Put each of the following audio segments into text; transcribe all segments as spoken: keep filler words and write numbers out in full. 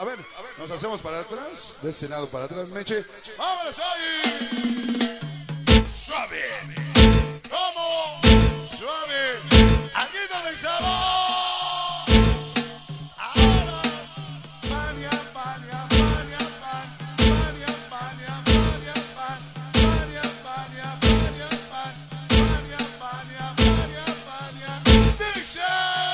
a ver, nos hacemos para atrás, de este lado para atrás, Meche. ¡Vámonos ahí! ¡Suave! ¿Cómo? ¡Suave! ¡Aquí donde el sabor! Ahora, pania, pania, pania, pan, pania, pania, pania, pan, pania, pania, pania, pan, pania, pania, pania, pania, dice.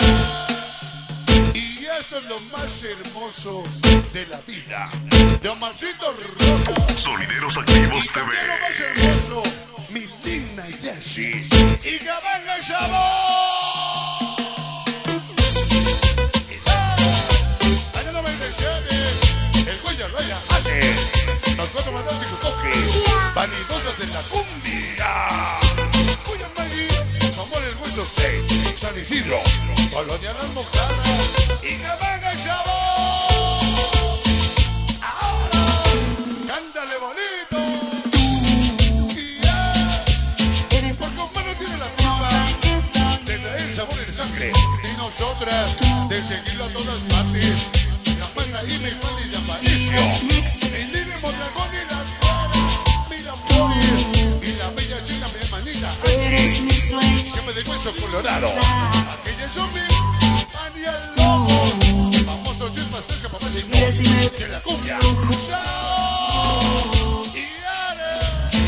Y esto es lo más hermoso de la vida. De Omarcito Roca. Sonideros Activos y T V. lo más hermoso, mi Tina Yashi. Y que venga el sabor. Año noventa y siete, el cuello raya Ale. Los cuatro fantásticos toques, vanidosas de la cumbia. Cuya Magui, Amor el Hueso seis, San Isidro, Colonia Las Mojadas. Y que venga el sabor. Ahora, cántale bonito. Sabor en sangre y nosotras de seguirlo a todas partes. La pasa y me falta y de Aparicio. El Lili Mondragón y las caras. Mira Flores y la bella chica mi hermanita. Siempre de hueso colorado. Aquella zombie, Ani el lobo. Famoso Jim Pastel que papá se hizo de la cumbia. Y Are.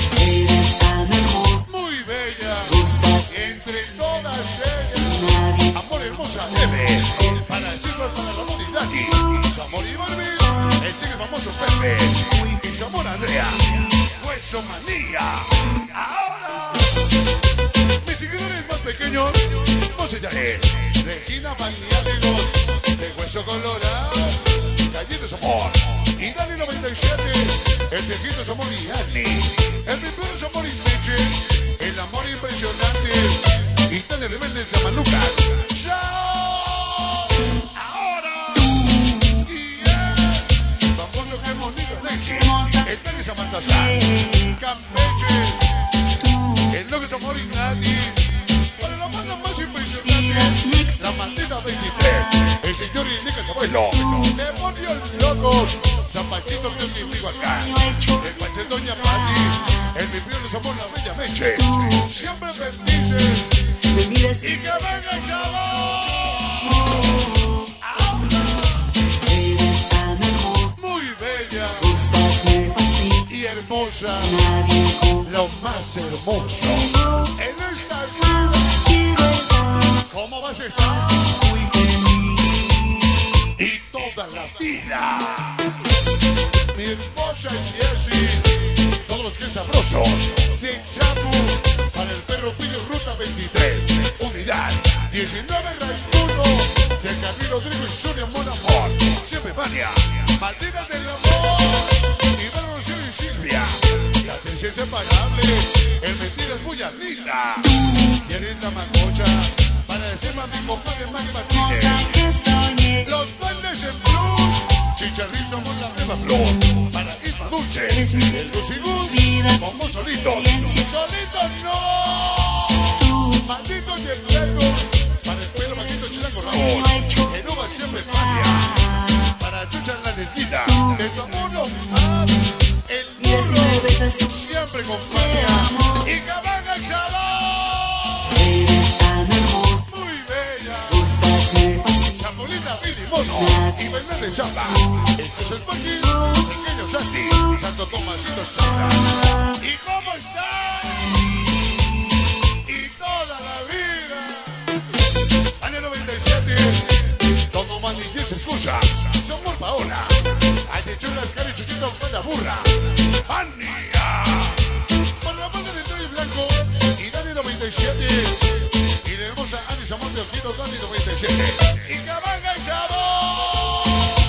Muy bella. Entre todas ellas. Amor hermosa, Eve, para el chico, para Ramón y Dani, su amor y Barbie, el chico famoso Pepe, y su amor Andrea, Hueso Manía. Ahora, mis seguidores más pequeños, José Yael, Regina Magniáticos, de Hueso Colorado, Gallitos Amor, y Dani noventa y siete, el viejito es Amor y Annie, el primero es Amor y Meche, el amor impresionante. Y tan de rebelde de Manuca. ¡Chao! Ahora. Y es famoso que bonito Alexi. El Cali Samantazar. Campeche. El Loco Amor y Nati. Para la banda más impresionante. La maldita veintitrés. El señor Indica el abuelo. Demonios locos. Zapachito que te digo acá. El Pache Doña Pati. El mi de Amor, la bella Meche. Siempre bendices. Y que venga el sabor. Muy bella y hermosa, lo más hermoso en esta vida. ¿Cómo vas a estar? Y toda la vida. Mi hermosa Jessie, todos los que es sabrosos, de Chapu, para el perro Pillo Ruta veintitrés, unidad diecinueve Raimundo, de Camilo Rodrigo y Sonia Mon Amor, siempre Vania, Maldita del Amor, Iván Rocío y Silvia, la tercera inseparable, el mentira es muy linda, y Anita Macocha, para decirme a mi compadre Max Martínez, los duendes en blues, Chicharrizo por la nueva flor, para Isma Dulce, el Gusigus, como solitos, solitos no, malditos y el Lego, para el pelo Maquito Chilango Raúl, el Uva siempre Fania, para Chucha en la desquita, de tu amor no más, el burro, siempre con Fania, y que venga el sabor, muy bella, Chapulita, Billy Mono, y Belén de Chapa, el José Esparquín, Pequeño Santi, Santo Tomasito Chapa, ¿y cómo está? Y toda la vida, año noventa y siete, todo manifiesta excusa, somos Paola, hay de chulas, cari, chuchito, con la burra, Ania, por la banda de Troy Blanco, y Dani noventa y siete, y la hermosa Ani Samón de Osquino, Dani noventa y siete, y que venga el sabor,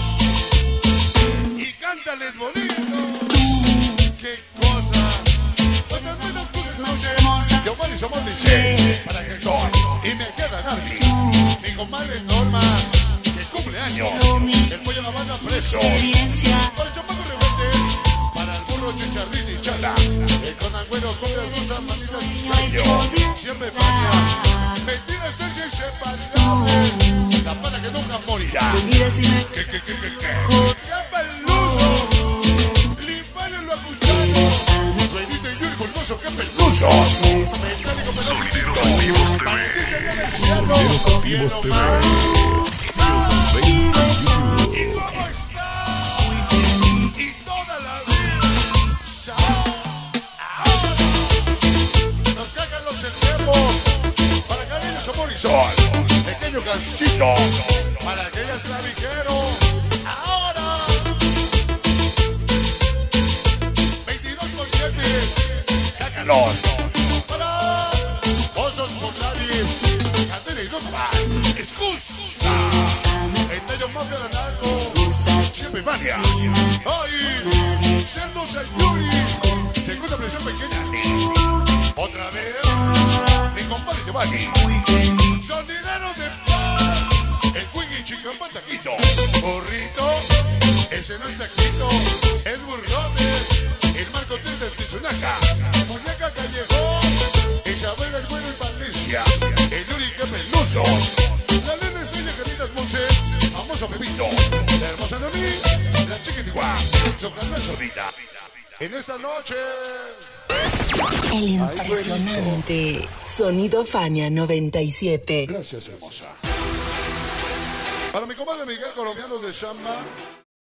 y cántales bonito, qué cosa, cuántas buenas cosas noche, yo Mari Samón de Che, para que Héctor, y me queda Nardi, mi comadre Norma, que cumple años, el pollo la banda preso, para el chapaco rebeldes, para el burro Chicharrín y Chala, el conagüero con las rosas, manitas y cuello, siempre Fania, mentiras de inseparable, la pana que nunca morirá, que, que, que, que, que. sabrosos. Mecánico Pelotito. Sonideros Activos T V. Síguenos en Facebook y YouTube. Y cómo está. Y toda la vida. Ahora nos cagan los enfermos. Para Cariño, Amor y Sol. Pequeño gancito. Para aquellas clavijeros. Ahora. veintidós con siete. Cácalos. Para Osos Poblari. Candela y dos más. Excusa. El tallo mafia de largo. Siempre mania. Ay. Cerdo Sayuri. Segunda presión pequeña. Otra vez. Mi compadre Giovanni. Sonidero de paz. El Wiggy Chicampa Taquito. Burrito. Ese no es taquito. Es burrones. El Marco T de Tizunaca. Muñeca Callejón. Isabel el Bueno y Valencia. El Urique Peluso. La Lena Estrella Caritas Moses. Famoso Pepito. La hermosa Noemí. La Chiquitiguá. Su canal Sordita. En esta noche. El impresionante Sonido Fania noventa y siete. Gracias, hermosa. Para mi comadre Miguel, colombianos de Shamba.